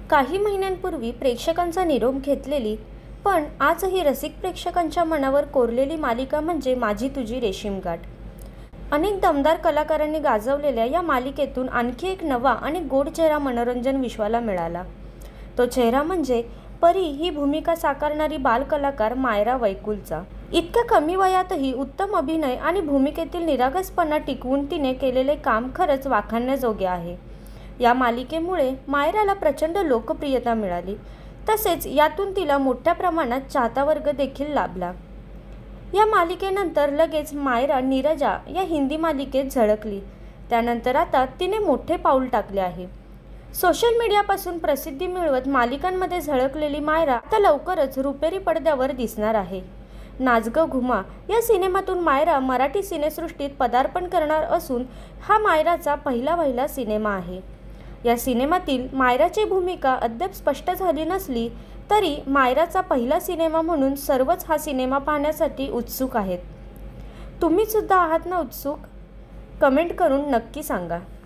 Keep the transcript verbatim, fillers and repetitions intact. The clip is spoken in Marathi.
काही महिन्यांपूर्वी प्रेक्षकांचा निरोप घेतलेली पण आजही रसिक प्रेक्षकांच्या मनावर कोरलेली मालिका म्हणजे माझी तुझी रेशीमगाठ। अनेक दमदार कलाकारांनी गाजवलेल्या या मालिकेतून आणखी एक नवा आणि गोड चेहरा मनोरंजन विश्वाला मिळाला। तो चेहरा म्हणजे परी ही भूमिका साकारणारी बालकलाकार मायरा वैकुलचा। इतक्या कमी वयातही उत्तम अभिनय आणि भूमिकेतील निरागसपणा टिकवून तिने केलेले काम खरंच वाखाणण्याजोगे आहे। या मालिकेमुळे मायराला प्रचंड लोकप्रियता मिळाली, तसेच यातून तिला मोठ्या प्रमाणात चाहता वर्ग देखील लाभला। या मालिकेनंतर लगेच मायरा नीरजा या हिंदी मालिकेत झळकली। त्यानंतर आता तिने मोठे पाऊल टाकले आहे। सोशल मीडियापासून प्रसिद्धी मिळवत मालिकांमध्ये झळकलेली मायरा आता लवकरच रुपेरी पडद्यावर दिसणार आहे। नाच गं घुमा या सिनेमातून मायरा मराठी सिनेसृष्टीत पदार्पण करणार असून हा मायराचा पहिला वहिला सिनेमा आहे। या सिनेमातील मायराची भूमिका अद्याप स्पष्ट झाली नसली तरी मायराचा पहिला सिनेमा म्हणून सर्वच हा सिनेमा पाहण्यासाठी उत्सुक आहेत। तुम्ही सुद्धा आहात ना उत्सुक? कमेंट करून नक्की सांगा।